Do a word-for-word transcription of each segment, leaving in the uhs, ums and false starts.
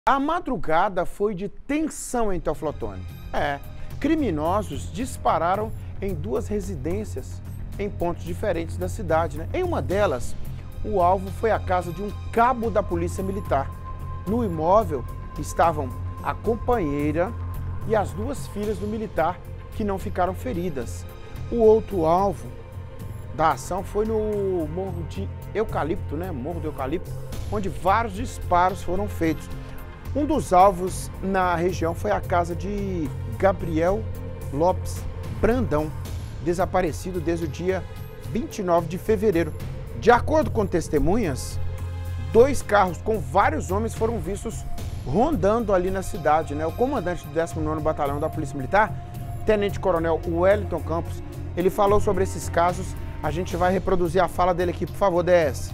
A madrugada foi de tensão em Teoflotone. É, criminosos dispararam em duas residências em pontos diferentes da cidade, né? Em uma delas, o alvo foi a casa de um cabo da Polícia Militar. No imóvel estavam a companheira e as duas filhas do militar, que não ficaram feridas. O outro alvo da ação foi no Morro de Eucalipto, né? Morro do Eucalipto, onde vários disparos foram feitos. Um dos alvos na região foi a casa de Gabriel Lopes Brandão, desaparecido desde o dia vinte e nove de fevereiro. De acordo com testemunhas, dois carros com vários homens foram vistos rondando ali na cidade, né? O comandante do décimo nono Batalhão da Polícia Militar, Tenente Coronel Wellington Campos, ele falou sobre esses casos. A gente vai reproduzir a fala dele aqui, por favor, D S.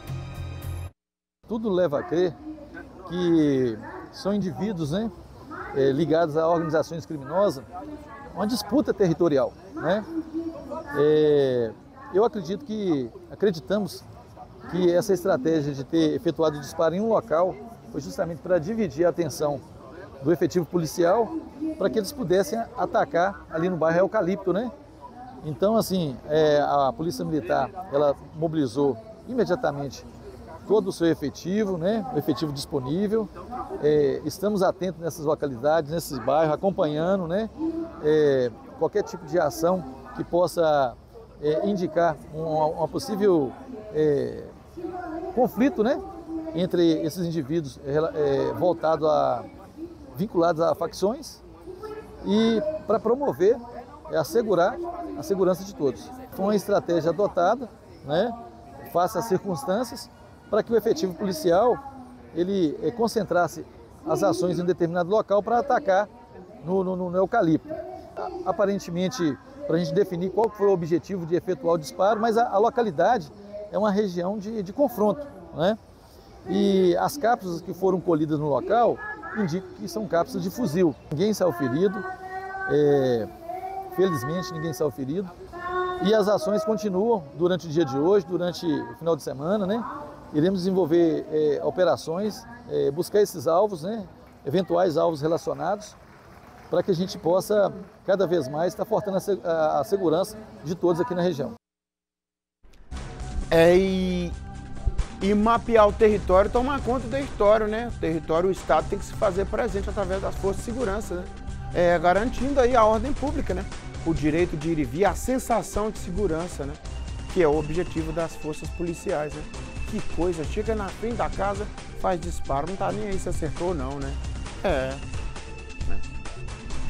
Tudo leva a crer que são indivíduos, né, é, ligados a organizações criminosas, uma disputa territorial, né? É, eu acredito que, acreditamos que essa estratégia de ter efetuado o disparo em um local foi justamente para dividir a atenção do efetivo policial para que eles pudessem atacar ali no bairro Eucalipto, né? Então, assim, é, a Polícia Militar, ela mobilizou imediatamente todo o seu efetivo, né, o efetivo disponível. É, estamos atentos nessas localidades, nesses bairros, acompanhando, né, é, qualquer tipo de ação que possa é, indicar uma, uma possível é, conflito, né, entre esses indivíduos é, voltado a, vinculados a facções e para promover, é, assegurar a segurança de todos. Foi uma estratégia adotada, né, face às circunstâncias, para que o efetivo policial ele é, concentrasse as ações em um determinado local para atacar no, no, no Eucalipto. Aparentemente, para a gente definir qual foi o objetivo de efetuar o disparo, mas a, a localidade é uma região de, de confronto, né? E as cápsulas que foram colhidas no local indicam que são cápsulas de fuzil. Ninguém saiu ferido, é, felizmente ninguém saiu ferido. E as ações continuam durante o dia de hoje, durante o final de semana, né? Iremos desenvolver é, operações, é, buscar esses alvos, né, eventuais alvos relacionados, para que a gente possa, cada vez mais, estar fortalecendo a, a segurança de todos aqui na região. É, e, e mapear o território, tomar conta do território, né? O território, o Estado tem que se fazer presente através das forças de segurança, né? É, garantindo aí a ordem pública, né? O direito de ir e vir, a sensação de segurança, né? Que é o objetivo das forças policiais, né? Que coisa, chega na frente da casa, faz disparo, não tá nem aí se acertou ou não, né? É.